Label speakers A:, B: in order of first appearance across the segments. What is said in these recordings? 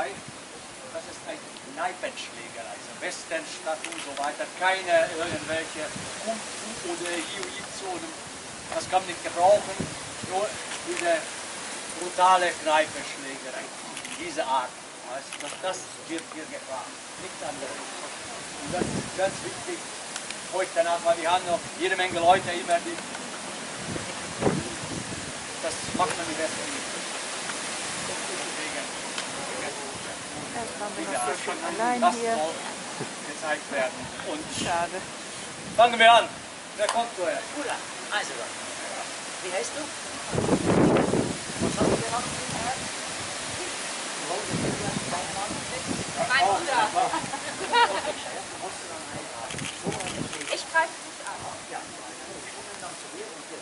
A: Schlägerei. Das ist eine Kneipenschlägerei, also Westernstadt und so weiter. Keine irgendwelche Kung Fu oder Jiu-Jitsu. Das kann man nicht gebrauchen. Nur diese brutale Kneipenschlägerei. Diese Art. Das wird hier gefragt. Nichts anderes. Und das ist ganz wichtig. Heute danach, weil wir haben noch jede Menge Leute immer, die. Das macht man die besten nicht.
B: Jetzt waren wir noch schon allein hier.
A: Gezeigt werden. Und
B: Schade.
A: fangen wir an. Wer kommt vorher?
C: Ulla, also, wie heißt du? Was hast du gemacht?
D: Mein Bruder. Ich greife dich an.
C: Ja, dann zu dir und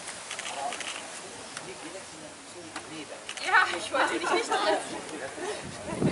C: wir direkt zu neben.
D: Ja, ich wollte dich nicht treffen.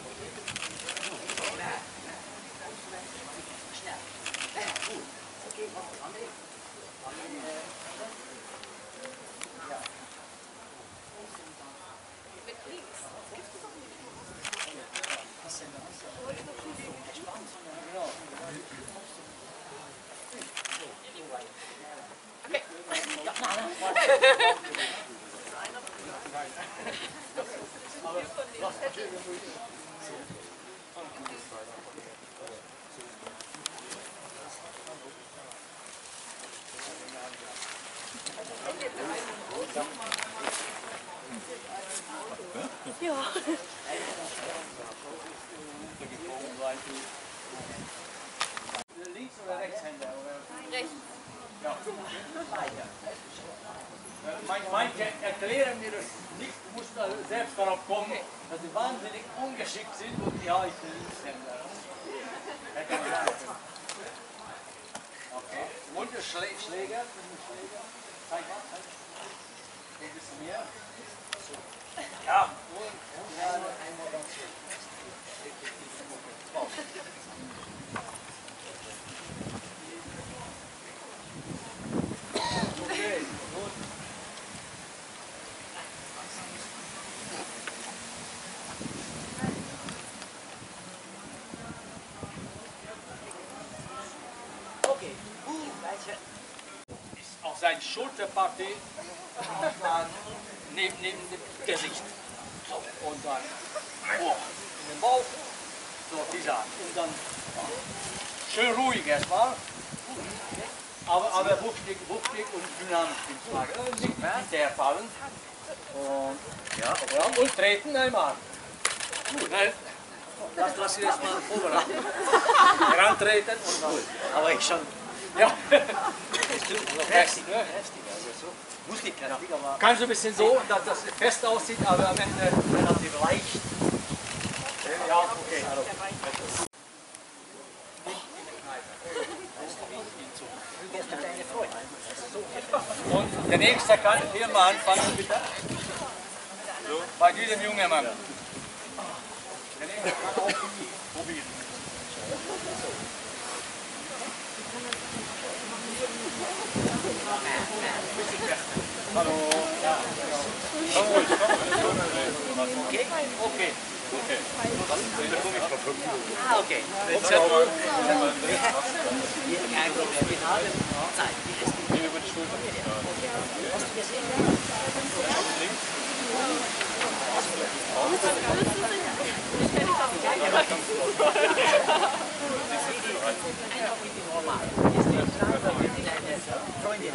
B: Ja.
A: Links oder Rechtshänder?
D: Rechts.
A: Ja. Manche erklären mir das nicht, du musst selbst darauf kommen, dass sie wahnsinnig ungeschickt sind und ja, ich bin Linkshänder. Okay. Und der Schläger? Zeig mal. Ein bisschen mehr. Ja. Und gerade einmal ganz schön. Okay, gut.
C: Okay, weiter.
A: Auf seine Schulterpartie neben dem Gesicht. So, und dann in den Bauch. So, diese Art. Und dann schön ruhig erstmal. Aber wuchtig und dynamisch. Nicht hinterfallen. Und, ja, und treten einmal. Gut. Lass ich das mal vorbereiten. Herantreten und dann.
C: Aber ich schon
A: Ja.
C: heftig, ne? Heftig, also so. Muss nicht heftig, aber
A: Kann so ein bisschen so, dass das fest aussieht, aber am Ende
C: relativ leicht.
A: ja, okay.
C: Jetzt mit deiner Freundin.
A: Und der nächste kann hier mal anfangen, bitte. Bei diesem jungen Mann. Der nächste kann auch probieren. Hallo. Ja, komm ruhig,
C: Okay?
A: Okay.
C: Ah, okay. Hier kein Problem. Wir haben Zeit.
E: Hier über die Schulter.
C: Hast du gesehen?
E: Links.
C: Freundin,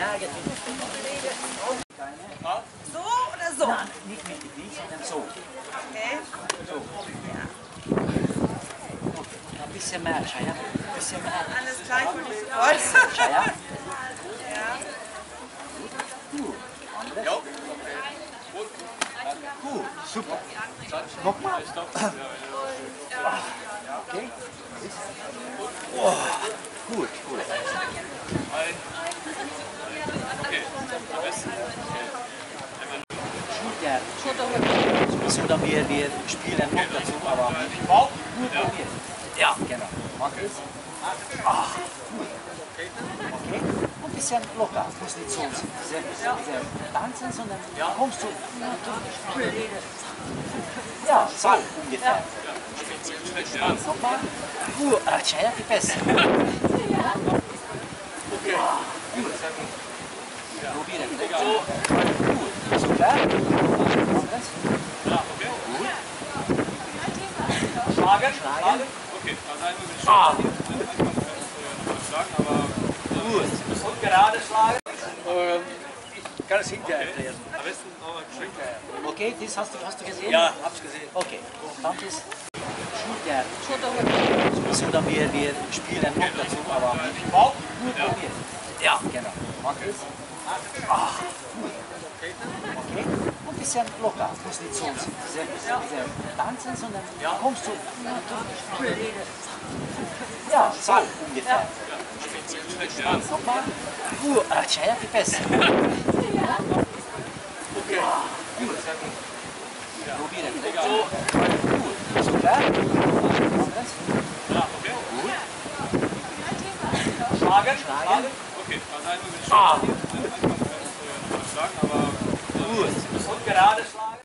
D: So oder so?
C: nein, nicht mit dem Lied, sondern so.
D: Okay.
C: So. Ja. Okay. Ein bisschen mehr, Scheier. Ein bisschen mehr.
D: Alles gleich und Gott.
C: Scheier.
D: Ja.
C: Gut. Andere.
A: Ja.
C: Gut. Super. Nochmal. Okay. Oh. Gut, gut. So, dann wir spielen noch dazu, aber gut probiert. Ja, genau. Mach es. Ah, gut. Okay. Und bisschen locker, muss nicht so sehr tanzen, sondern kommst du. Ja, so ungefähr. Guck mal. C'è anche besser.
A: Okay.
C: Probieren. Gut. Super.
A: Schlagen.
C: Schlagen.
E: Okay, also einmal mit Schultern. Schlagen, aber
C: Gut.
A: Und gerade schlagen. Ich kann es hinterher erklären.
E: am besten auch mal geschenkt.
C: Okay, das hast du gesehen?
A: Ja, hab's gesehen.
C: Okay, dann ist Schulter. So, dann wir spielen noch dazu, aber nur probieren. Ja, genau. Okay. Okay, ein bisschen locker, muss nicht so sehr tanzen, sondern kommst du. Ja, so ungefähr. Guck mal. C'è anche besser.
A: Okay.
C: Probieren. Gut. Super.
A: Schlagen.
C: Schlagen.
E: Okay, also einmal mit Schultern. Schlagen, aber
C: Gut.
A: Und gerade schlagen.